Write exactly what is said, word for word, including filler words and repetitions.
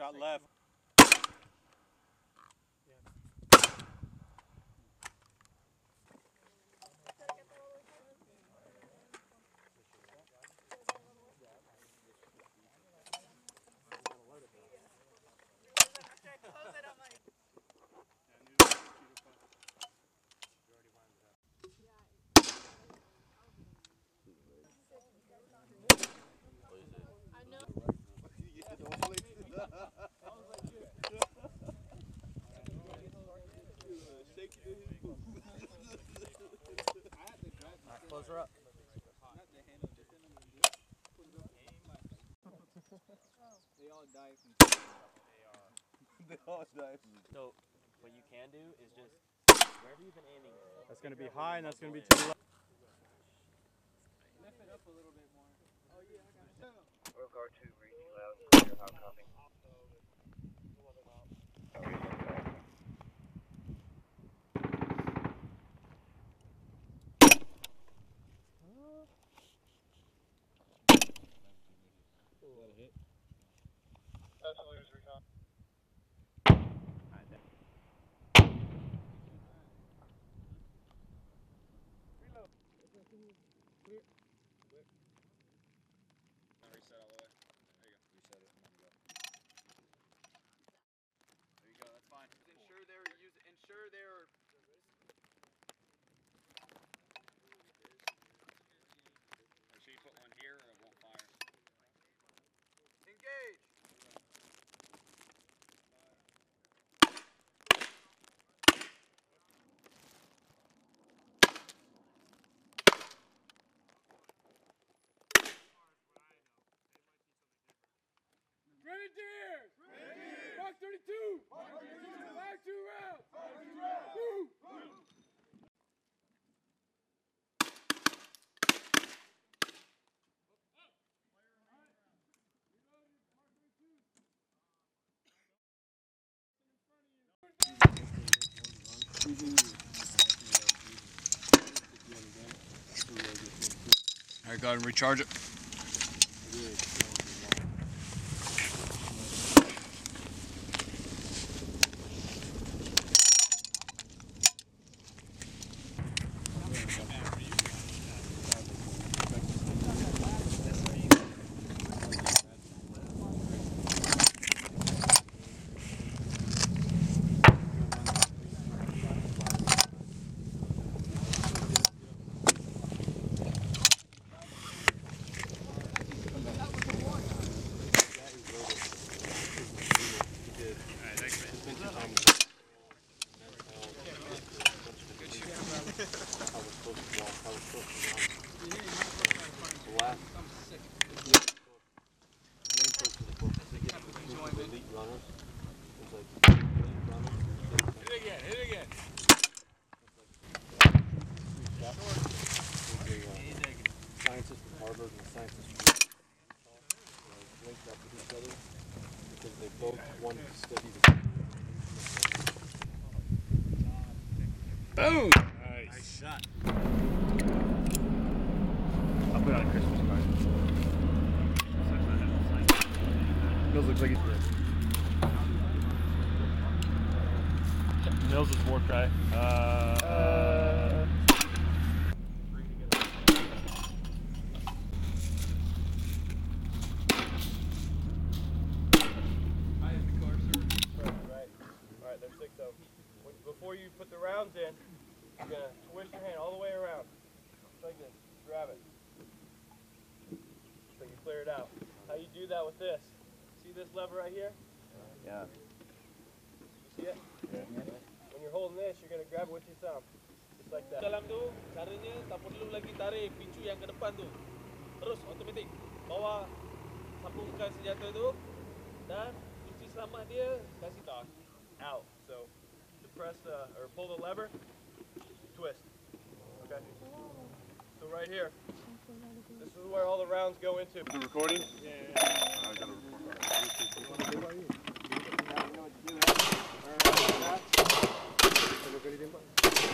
Shot left. Close her up. They all die from They all die. So what you can do is just wherever you've been aiming. That's going to be high and that's going to be to the left. lift it up a little bit more. Oh yeah, I got it. Milkor two, read you loud and clear, how copy? Absolutely, just recon. Reload. Clear. Reset all the way. There you go. Reset it. There you go. That's fine. Ensure they're use. Ensure they're. Make sure you put one here, or it won't fire. Engage. Grenadiers! Grenadiers! Mark thirty-two! Mark thirty-two! Fire two rounds! Fire two rounds! Woo! Woo! All right, go ahead and recharge it. Scientists from Harvard and the scientists from uh, linked up with each other because they both wanted to study the Boom! Nice. Nice shot. I'll put it on a Christmas card. Mills looks like he's dead. Mills is war cry. Uh, uh, Alright, there's six of them. When, before you put the rounds in, you're going to twist your hand all the way around. Just like this. Grab it. So you clear it out. How you do that with this? See this lever right here? yeah. You see it? When you're holding this, you're going to grab it with your thumb. Just like that. Dalam tu, caranya tak perlu lagi tarik pincu yang ke depan tu. Terus automatik. Bawa sambungkan senjata tu dan kunci selamat dia kasih tahu. Out. So to press the, or pull the lever, twist. Okay? So right here, this is where all the rounds go into. The recording? Yeah, yeah, yeah. I gotta record that.